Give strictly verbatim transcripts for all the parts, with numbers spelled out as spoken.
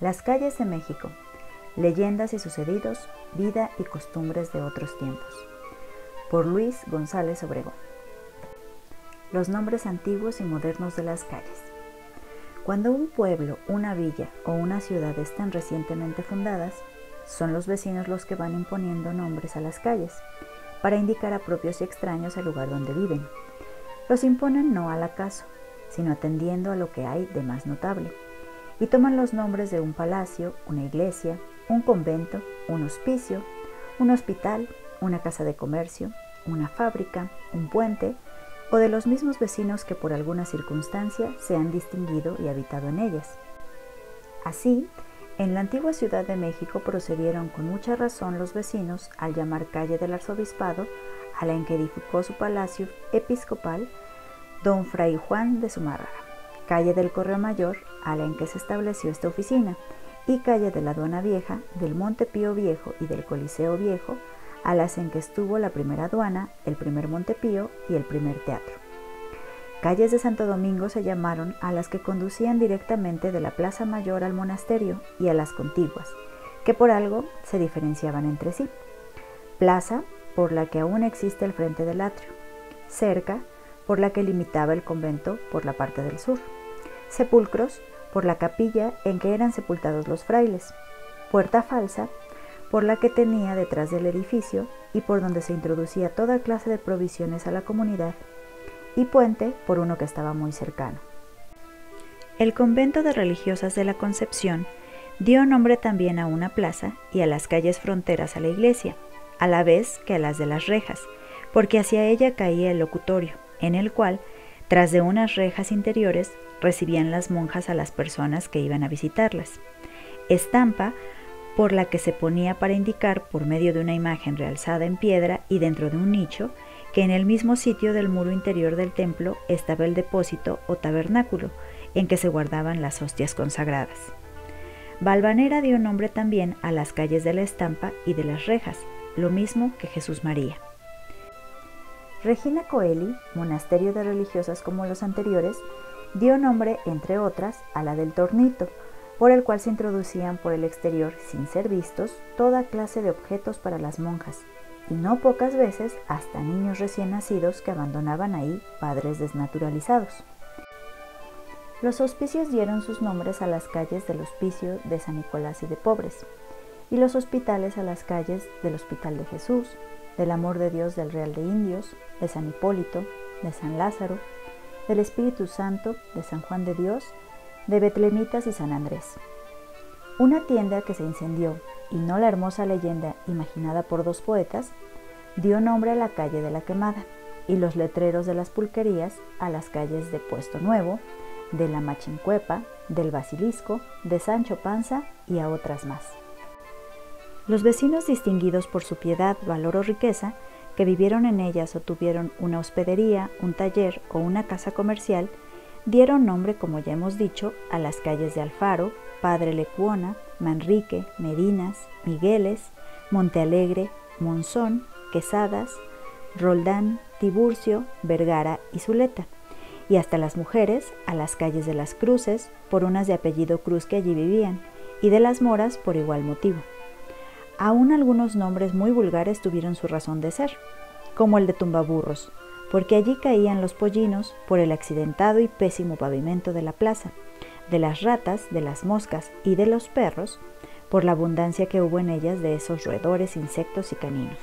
Las calles de México, leyendas y sucedidos, vida y costumbres de otros tiempos. Por Luis González Obregón. Los nombres antiguos y modernos de las calles. Cuando un pueblo, una villa o una ciudad están recientemente fundadas, son los vecinos los que van imponiendo nombres a las calles, para indicar a propios y extraños el lugar donde viven. Los imponen no al acaso, sino atendiendo a lo que hay de más notable, y toman los nombres de un palacio, una iglesia, un convento, un hospicio, un hospital, una casa de comercio, una fábrica, un puente, o de los mismos vecinos que por alguna circunstancia se han distinguido y habitado en ellas. Así, en la antigua Ciudad de México procedieron con mucha razón los vecinos al llamar calle del Arzobispado a la en que edificó su palacio episcopal don Fray Juan de Zumárraga, calle del Correo Mayor a la en que se estableció esta oficina, y calle de la Aduana Vieja, del Monte Pío Viejo y del Coliseo Viejo, a las en que estuvo la primera aduana, el primer Monte Pío y el primer teatro. Calles de Santo Domingo se llamaron a las que conducían directamente de la Plaza Mayor al monasterio y a las contiguas, que por algo se diferenciaban entre sí. Plaza, por la que aún existe el frente del atrio. Cerca, por la que limitaba el convento por la parte del sur. Sepulcros, por la capilla en que eran sepultados los frailes. Puerta falsa, por la que tenía detrás del edificio y por donde se introducía toda clase de provisiones a la comunidad, y puente por uno que estaba muy cercano. El convento de religiosas de la Concepción dio nombre también a una plaza y a las calles fronteras a la iglesia, a la vez que a las de las rejas, porque hacia ella caía el locutorio, en el cual, tras de unas rejas interiores, recibían las monjas a las personas que iban a visitarlas. Estampa, por la que se ponía para indicar, por medio de una imagen realzada en piedra y dentro de un nicho, que en el mismo sitio del muro interior del templo estaba el depósito o tabernáculo, en que se guardaban las hostias consagradas. Valvanera dio nombre también a las calles de la Estampa y de las Rejas, lo mismo que Jesús María. Regina Coeli, monasterio de religiosas como los anteriores, dio nombre, entre otras, a la del Tornito, por el cual se introducían por el exterior, sin ser vistos, toda clase de objetos para las monjas, y no pocas veces hasta niños recién nacidos que abandonaban ahí padres desnaturalizados. Los hospicios dieron sus nombres a las calles del Hospicio de San Nicolás y de Pobres, y los hospitales a las calles del Hospital de Jesús, del Amor de Dios del Real de Indios, de San Hipólito, de San Lázaro, del Espíritu Santo, de San Juan de Dios, de Betlemitas y San Andrés. Una tienda que se incendió, y no la hermosa leyenda imaginada por dos poetas, dio nombre a la calle de la Quemada, y los letreros de las pulquerías a las calles de Puesto Nuevo, de la Machincuepa, del Basilisco, de Sancho Panza y a otras más. Los vecinos distinguidos por su piedad, valor o riqueza, que vivieron en ellas o tuvieron una hospedería, un taller o una casa comercial, dieron nombre, como ya hemos dicho, a las calles de Alfaro, Padre Lecuona, Manrique, Medinas, Migueles, Montealegre, Monzón, Quesadas, Roldán, Tiburcio, Vergara y Zuleta, y hasta las mujeres a las calles de las Cruces, por unas de apellido Cruz que allí vivían, y de las Moras por igual motivo. Aún algunos nombres muy vulgares tuvieron su razón de ser, como el de Tumbaburros, porque allí caían los pollinos por el accidentado y pésimo pavimento de la plaza, de las ratas, de las moscas y de los perros, por la abundancia que hubo en ellas de esos roedores, insectos y caninos.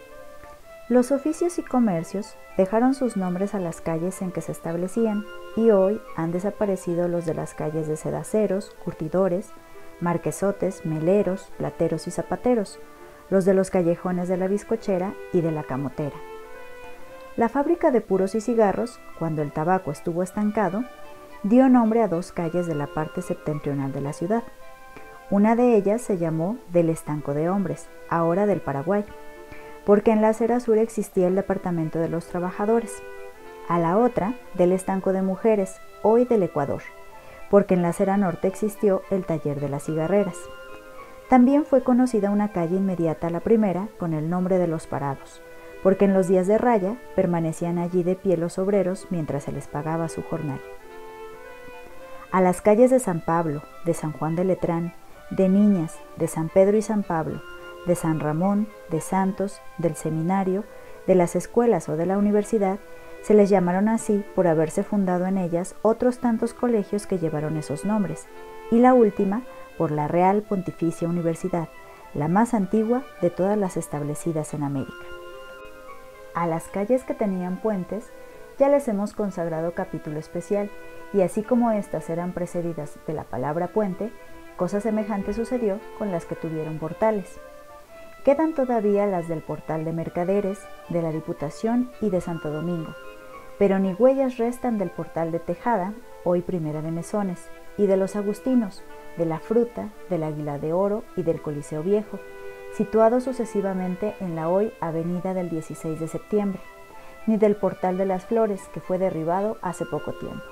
Los oficios y comercios dejaron sus nombres a las calles en que se establecían, y hoy han desaparecido los de las calles de sedaceros, curtidores, marquesotes, meleros, plateros y zapateros, los de los callejones de la bizcochera y de la camotera. La fábrica de puros y cigarros, cuando el tabaco estuvo estancado, dio nombre a dos calles de la parte septentrional de la ciudad. Una de ellas se llamó del Estanco de Hombres, ahora del Paraguay, porque en la acera sur existía el departamento de los trabajadores. A la otra, del Estanco de Mujeres, hoy del Ecuador, porque en la acera norte existió el taller de las cigarreras. También fue conocida una calle inmediata a la primera con el nombre de los Parados, porque en los días de raya permanecían allí de pie los obreros mientras se les pagaba su jornal. A las calles de San Pablo, de San Juan de Letrán, de Niñas, de San Pedro y San Pablo, de San Ramón, de Santos, del seminario, de las escuelas o de la universidad, se les llamaron así por haberse fundado en ellas otros tantos colegios que llevaron esos nombres, y la última por la Real Pontificia Universidad, la más antigua de todas las establecidas en América. A las calles que tenían puentes ya les hemos consagrado capítulo especial, y así como éstas eran precedidas de la palabra puente, cosa semejante sucedió con las que tuvieron portales. Quedan todavía las del Portal de Mercaderes, de la Diputación y de Santo Domingo, pero ni huellas restan del Portal de Tejada, hoy Primera de Mesones, y de los Agustinos, de la Fruta, del Águila de Oro y del Coliseo Viejo, situados sucesivamente en la hoy Avenida del dieciséis de septiembre, ni del Portal de las Flores, que fue derribado hace poco tiempo.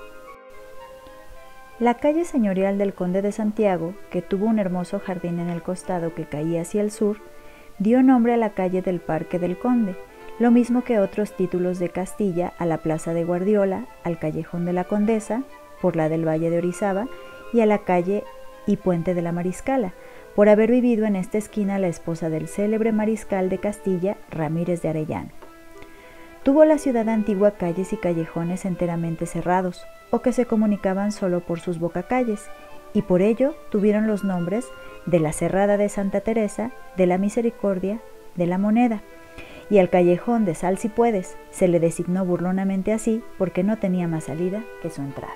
La calle señorial del Conde de Santiago, que tuvo un hermoso jardín en el costado que caía hacia el sur, dio nombre a la calle del Parque del Conde, lo mismo que otros títulos de Castilla a la Plaza de Guardiola, al Callejón de la Condesa, por la del Valle de Orizaba, y a la calle y Puente de la Mariscala, por haber vivido en esta esquina la esposa del célebre mariscal de Castilla, Ramírez de Arellano. Tuvo la ciudad antigua calles y callejones enteramente cerrados, o que se comunicaban solo por sus bocacalles, y por ello tuvieron los nombres de la Cerrada de Santa Teresa, de la Misericordia, de la Moneda, y al callejón de Sal si puedes se le designó burlonamente así porque no tenía más salida que su entrada.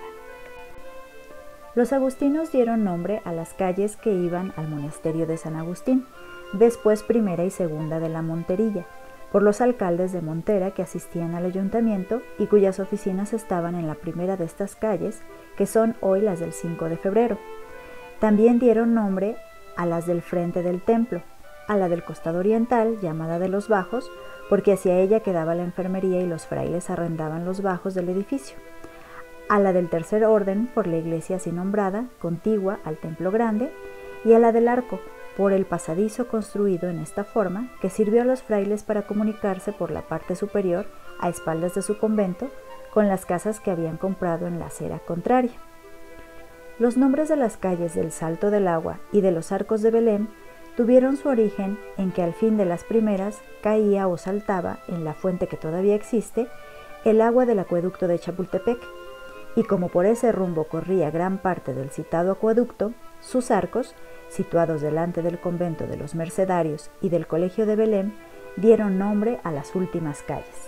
Los agustinos dieron nombre a las calles que iban al monasterio de San Agustín, después Primera y Segunda de la Monterilla, por los alcaldes de Montera que asistían al ayuntamiento y cuyas oficinas estaban en la primera de estas calles, que son hoy las del cinco de febrero. También dieron nombre a las del frente del templo, a la del costado oriental, llamada de los Bajos, porque hacia ella quedaba la enfermería y los frailes arrendaban los bajos del edificio, a la del tercer orden, por la iglesia así nombrada, contigua al templo grande, y a la del arco, por el pasadizo construido en esta forma, que sirvió a los frailes para comunicarse por la parte superior, a espaldas de su convento, con las casas que habían comprado en la acera contraria. Los nombres de las calles del Salto del Agua y de los Arcos de Belén tuvieron su origen en que al fin de las primeras caía o saltaba en la fuente que todavía existe el agua del acueducto de Chapultepec, y como por ese rumbo corría gran parte del citado acueducto, sus arcos, situados delante del convento de los Mercedarios y del Colegio de Belén, dieron nombre a las últimas calles.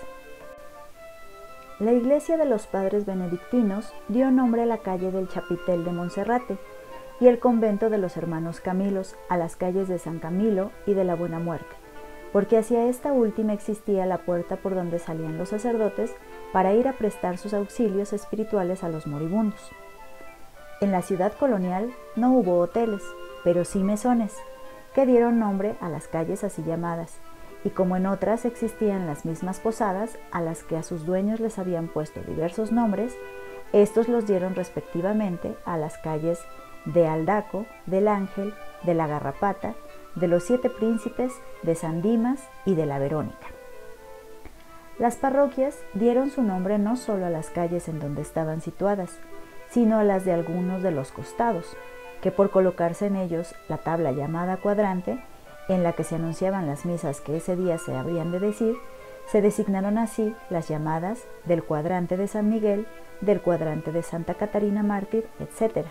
La iglesia de los padres benedictinos dio nombre a la calle del Chapitel de Monserrate y el convento de los hermanos Camilos a las calles de San Camilo y de la Buena Muerte, porque hacia esta última existía la puerta por donde salían los sacerdotes para ir a prestar sus auxilios espirituales a los moribundos. En la ciudad colonial no hubo hoteles, pero sí mesones, que dieron nombre a las calles así llamadas, y como en otras existían las mismas posadas a las que a sus dueños les habían puesto diversos nombres, estos los dieron respectivamente a las calles de Aldaco, del Ángel, de la Garrapata, de los Siete Príncipes, de San Dimas y de la Verónica. Las parroquias dieron su nombre no solo a las calles en donde estaban situadas, sino a las de algunos de los costados, que por colocarse en ellos la tabla llamada cuadrante, en la que se anunciaban las misas que ese día se habrían de decir, se designaron así las llamadas del cuadrante de San Miguel, del cuadrante de Santa Catarina Mártir, etcétera.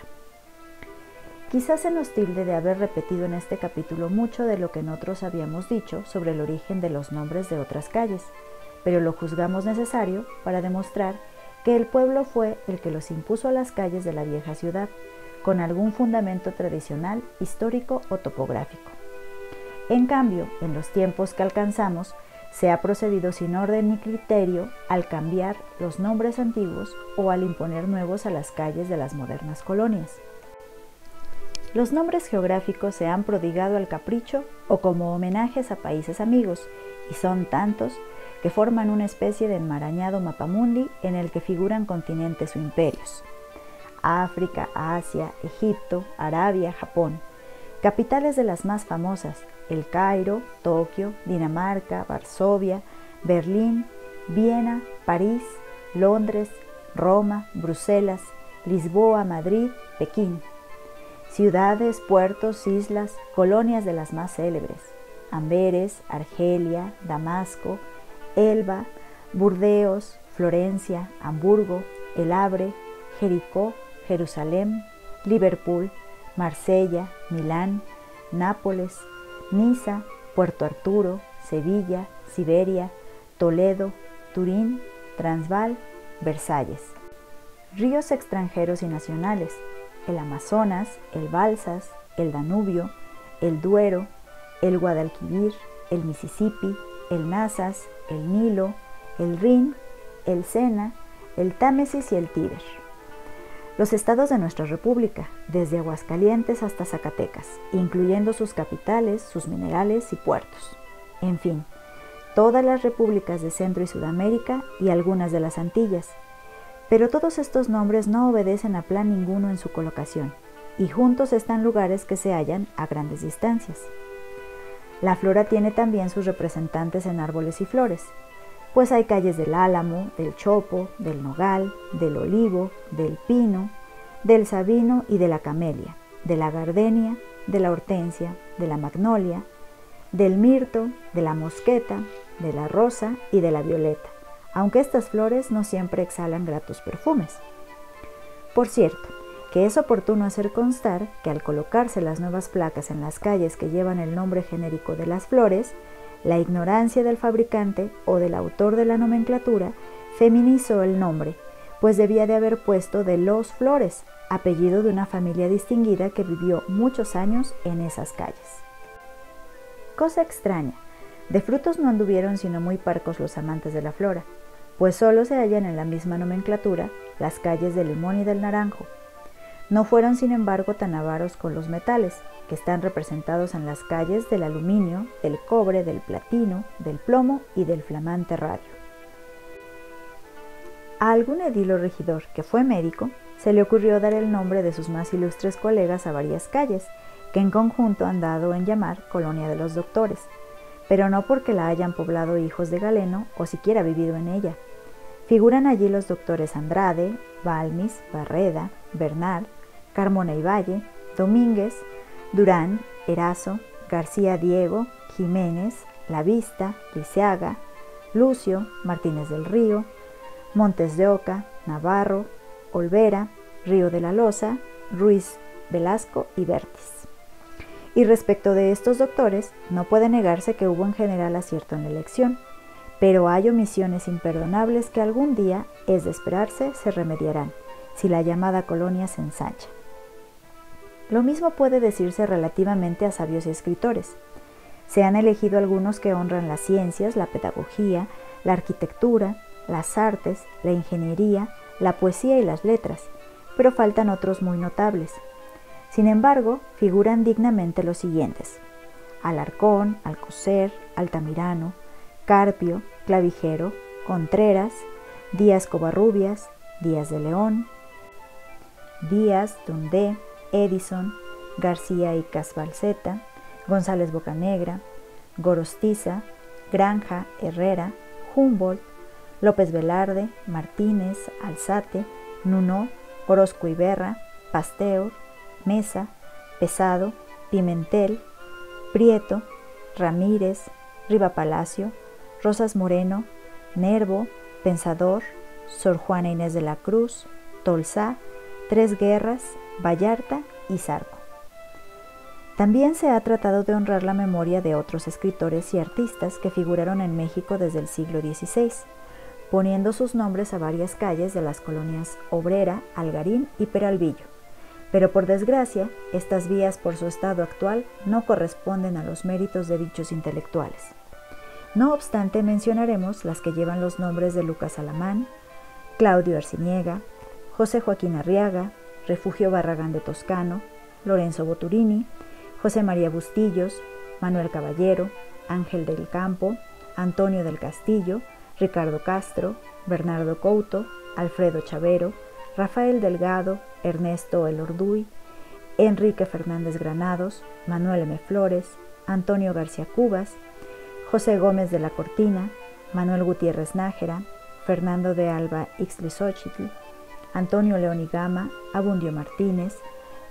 Quizás se nos tilde de haber repetido en este capítulo mucho de lo que en otros habíamos dicho sobre el origen de los nombres de otras calles, pero lo juzgamos necesario para demostrar que el pueblo fue el que los impuso a las calles de la vieja ciudad, con algún fundamento tradicional, histórico o topográfico. En cambio, en los tiempos que alcanzamos, se ha procedido sin orden ni criterio al cambiar los nombres antiguos o al imponer nuevos a las calles de las modernas colonias. Los nombres geográficos se han prodigado al capricho o como homenajes a países amigos, y son tantos que forman una especie de enmarañado mapamundi en el que figuran continentes o imperios. África, Asia, Egipto, Arabia, Japón. Capitales de las más famosas: El Cairo, Tokio, Dinamarca, Varsovia, Berlín, Viena, París, Londres, Roma, Bruselas, Lisboa, Madrid, Pekín. ciudades, puertos, islas, colonias de las más célebres: Amberes, Argelia, Damasco, Elba, Burdeos, Florencia, Hamburgo, El Havre, Jericó, Jerusalén, Liverpool, Marsella, Milán, Nápoles, Niza, Puerto Arturo, Sevilla, Siberia, Toledo, Turín, Transvaal, Versalles. Ríos extranjeros y nacionales: el Amazonas, el Balsas, el Danubio, el Duero, el Guadalquivir, el Mississippi, el Nazas, el Nilo, el Rin, el Sena, el Támesis y el Tíber. Los estados de nuestra república, desde Aguascalientes hasta Zacatecas, incluyendo sus capitales, sus minerales y puertos. En fin, todas las repúblicas de Centro y Sudamérica y algunas de las Antillas. Pero todos estos nombres no obedecen a plan ninguno en su colocación, y juntos están lugares que se hallan a grandes distancias. La flora tiene también sus representantes en árboles y flores, pues hay calles del álamo, del chopo, del nogal, del olivo, del pino, del sabino y de la camelia, de la gardenia, de la hortensia, de la magnolia, del mirto, de la mosqueta, de la rosa y de la violeta, aunque estas flores no siempre exhalan gratos perfumes. Por cierto, que es oportuno hacer constar que al colocarse las nuevas placas en las calles que llevan el nombre genérico de las flores, la ignorancia del fabricante o del autor de la nomenclatura feminizó el nombre, pues debía de haber puesto de los Flores, apellido de una familia distinguida que vivió muchos años en esas calles. Cosa extraña, de frutos no anduvieron sino muy parcos los amantes de la flora, pues solo se hallan en la misma nomenclatura las calles del limón y del naranjo. No fueron sin embargo tan avaros con los metales, que están representados en las calles del aluminio, del cobre, del platino, del plomo y del flamante radio. A algún edil o regidor que fue médico, se le ocurrió dar el nombre de sus más ilustres colegas a varias calles, que en conjunto han dado en llamar Colonia de los Doctores, pero no porque la hayan poblado hijos de Galeno o siquiera vivido en ella. Figuran allí los doctores Andrade, Balmis, Barreda, Bernal, Carmona y Valle, Domínguez, Durán, Erazo, García Diego, Jiménez, Lavista, Liceaga, Lucio, Martínez del Río, Montes de Oca, Navarro, Olvera, Río de la Loza, Ruiz Velasco y Vértiz. Y respecto de estos doctores, no puede negarse que hubo en general acierto en la elección, pero hay omisiones imperdonables que algún día, es de esperarse, se remediarán, si la llamada colonia se ensancha. Lo mismo puede decirse relativamente a sabios y escritores. Se han elegido algunos que honran las ciencias, la pedagogía, la arquitectura, las artes, la ingeniería, la poesía y las letras, pero faltan otros muy notables. Sin embargo, figuran dignamente los siguientes: Alarcón, Alcocer, Altamirano, Carpio, Clavijero, Contreras, Díaz Covarrubias, Díaz de León, Díaz, Dondé, Edison, García y Casbalceta, González Bocanegra, Gorostiza, Granja, Herrera, Humboldt, López Velarde, Martínez, Alzate, Nuno, Orozco y Berra, Pasteur, Mesa, Pesado, Pimentel, Prieto, Ramírez, Riva Palacio, Rosas Moreno, Nervo, Pensador, Sor Juana Inés de la Cruz, Tolsá, Tres Guerras, Vallarta y Zarco. También se ha tratado de honrar la memoria de otros escritores y artistas que figuraron en México desde el siglo dieciséis, poniendo sus nombres a varias calles de las colonias Obrera, Algarín y Peralvillo. Pero por desgracia, estas vías por su estado actual no corresponden a los méritos de dichos intelectuales. No obstante, mencionaremos las que llevan los nombres de Lucas Alamán, Claudio Arciniega, José Joaquín Arriaga, Refugio Barragán de Toscano, Lorenzo Boturini, José María Bustillos, Manuel Caballero, Ángel del Campo, Antonio del Castillo, Ricardo Castro, Bernardo Couto, Alfredo Chavero, Rafael Delgado, Ernesto Elorduy, Enrique Fernández Granados, Manuel M. Flores, Antonio García Cubas, José Gómez de la Cortina, Manuel Gutiérrez Nájera, Fernando de Alba Ixtlilxóchitl, Antonio León y Gama, Abundio Martínez,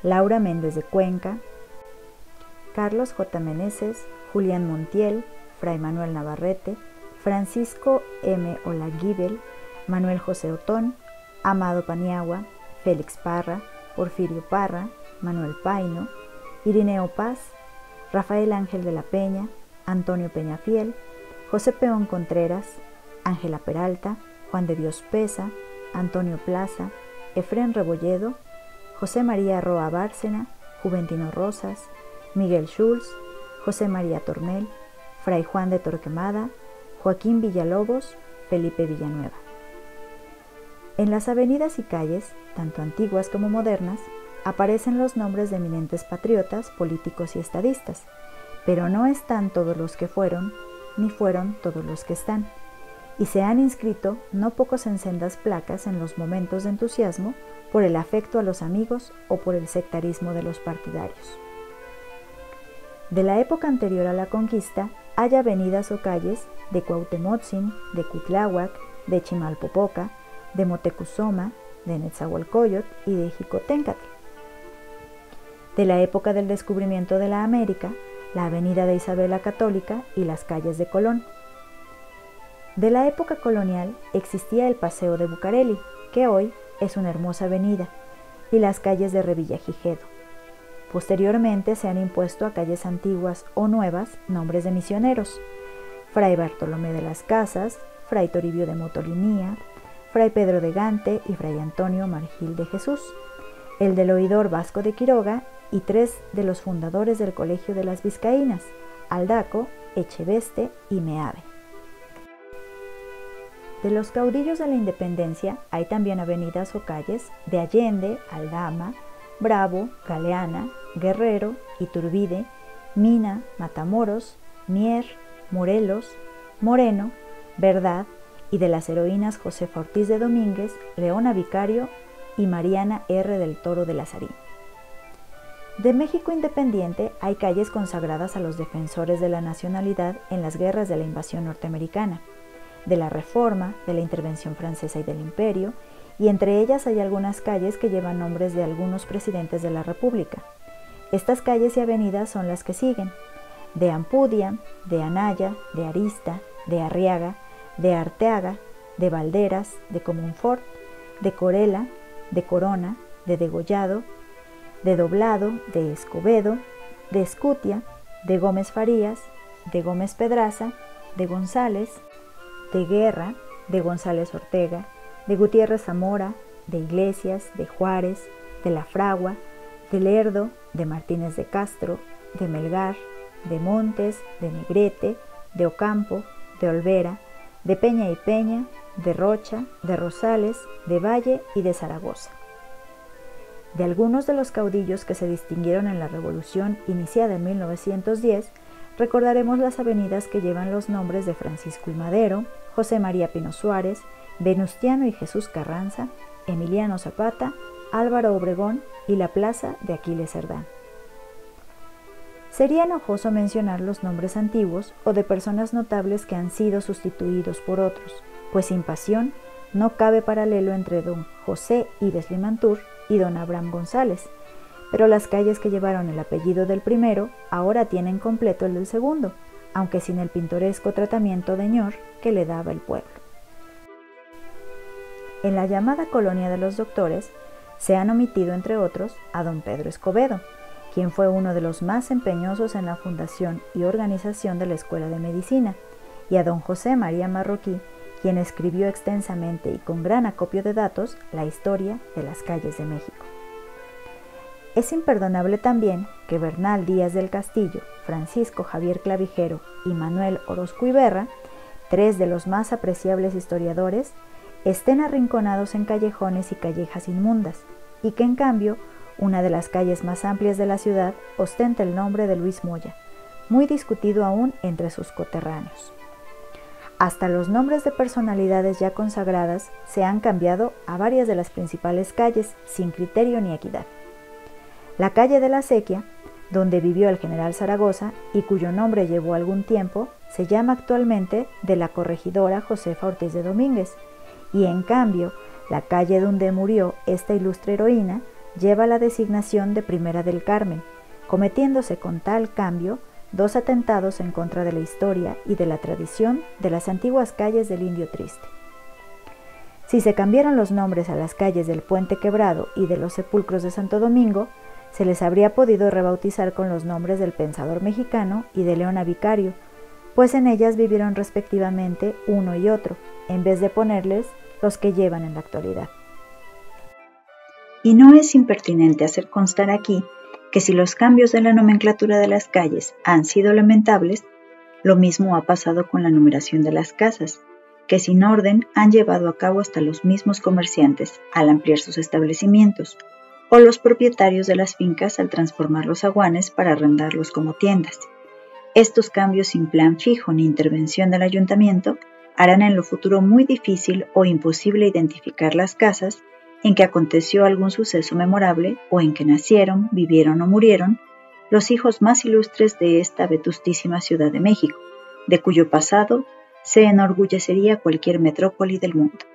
Laura Méndez de Cuenca, Carlos J. Meneses, Julián Montiel, Fray Manuel Navarrete, Francisco M. Olaguibel, Manuel José Otón, Amado Paniagua, Félix Parra, Porfirio Parra, Manuel Paino, Irineo Paz, Rafael Ángel de la Peña, Antonio Peñafiel, José Peón Contreras, Ángela Peralta, Juan de Dios Pesa, Antonio Plaza, Efrén Rebolledo, José María Roa Bárcena, Juventino Rosas, Miguel Schulz, José María Tornel, Fray Juan de Torquemada, Joaquín Villalobos, Felipe Villanueva. En las avenidas y calles, tanto antiguas como modernas, aparecen los nombres de eminentes patriotas, políticos y estadistas, pero no están todos los que fueron, ni fueron todos los que están, y se han inscrito no pocos en sendas placas en los momentos de entusiasmo por el afecto a los amigos o por el sectarismo de los partidarios. De la época anterior a la conquista, hay avenidas o calles de Cuauhtemotzin, de Cuitláhuac, de Chimalpopoca, de Motecuzoma, de Netzahualcóyotl y de Jicoténcatl. De la época del descubrimiento de la América, la avenida de Isabel la Católica y las calles de Colón. De la época colonial existía el Paseo de Bucareli, que hoy es una hermosa avenida, y las calles de Revillagigedo. Posteriormente se han impuesto a calles antiguas o nuevas nombres de misioneros: Fray Bartolomé de las Casas, Fray Toribio de Motolinía, Fray Pedro de Gante y Fray Antonio Margil de Jesús, el del oidor Vasco de Quiroga y tres de los fundadores del Colegio de las Vizcaínas, Aldaco, Echeveste y Meave. De los caudillos de la independencia hay también avenidas o calles de Allende, Aldama, Bravo, Galeana, Guerrero, Iturbide, Mina, Matamoros, Mier, Morelos, Moreno, Verdad, y de las heroínas Josefa Ortiz de Domínguez, Leona Vicario y Mariana R. del Toro de Lazarín. De México independiente hay calles consagradas a los defensores de la nacionalidad en las guerras de la invasión norteamericana, de la Reforma, de la intervención francesa y del Imperio, y entre ellas hay algunas calles que llevan nombres de algunos presidentes de la República. Estas calles y avenidas son las que siguen: de Ampudia, de Anaya, de Arista, de Arriaga, de Arteaga, de Valderas, de Comonfort, de Corela, de Corona, de Degollado, de Doblado, de Escobedo, de Escutia, de Gómez Farías, de Gómez Pedraza, de González, de Guerra, de González Ortega, de Gutiérrez Zamora, de Iglesias, de Juárez, de La Fragua, de Lerdo, de Martínez de Castro, de Melgar, de Montes, de Negrete, de Ocampo, de Olvera, de Peña y Peña, de Rocha, de Rosales, de Valle y de Zaragoza. De algunos de los caudillos que se distinguieron en la Revolución iniciada en mil novecientos diez, recordaremos las avenidas que llevan los nombres de Francisco I. Madero, José María Pino Suárez, Venustiano y Jesús Carranza, Emiliano Zapata, Álvaro Obregón y la plaza de Aquiles Cerdán. Sería enojoso mencionar los nombres antiguos o de personas notables que han sido sustituidos por otros, pues sin pasión no cabe paralelo entre don José Ives Limantur y don Abraham González, pero las calles que llevaron el apellido del primero ahora tienen completo el del segundo, aunque sin el pintoresco tratamiento de ñor que le daba el pueblo. En la llamada Colonia de los Doctores se han omitido, entre otros, a don Pedro Escobedo, quien fue uno de los más empeñosos en la fundación y organización de la Escuela de Medicina, y a don José María Marroquí, quien escribió extensamente y con gran acopio de datos la historia de las calles de México. Es imperdonable también que Bernal Díaz del Castillo, Francisco Javier Clavijero y Manuel Orozco Iberra, tres de los más apreciables historiadores, estén arrinconados en callejones y callejas inmundas, y que en cambio una de las calles más amplias de la ciudad ostenta el nombre de Luis Moya, muy discutido aún entre sus coterráneos. Hasta los nombres de personalidades ya consagradas se han cambiado a varias de las principales calles sin criterio ni equidad. La calle de la Acequia, donde vivió el general Zaragoza y cuyo nombre llevó algún tiempo, se llama actualmente de la corregidora Josefa Ortiz de Domínguez, y en cambio la calle donde murió esta ilustre heroína lleva la designación de Primera del Carmen, cometiéndose con tal cambio dos atentados en contra de la historia y de la tradición de las antiguas calles del Indio Triste. Si se cambiaron los nombres a las calles del Puente Quebrado y de los Sepulcros de Santo Domingo, se les habría podido rebautizar con los nombres del Pensador Mexicano y de Leona Vicario, pues en ellas vivieron respectivamente uno y otro, en vez de ponerles los que llevan en la actualidad. Y no es impertinente hacer constar aquí que si los cambios de la nomenclatura de las calles han sido lamentables, lo mismo ha pasado con la numeración de las casas, que sin orden han llevado a cabo hasta los mismos comerciantes al ampliar sus establecimientos, o los propietarios de las fincas al transformar los zaguanes para arrendarlos como tiendas. Estos cambios sin plan fijo ni intervención del ayuntamiento harán en lo futuro muy difícil o imposible identificar las casas en que aconteció algún suceso memorable o en que nacieron, vivieron o murieron los hijos más ilustres de esta vetustísima Ciudad de México, de cuyo pasado se enorgullecería cualquier metrópoli del mundo.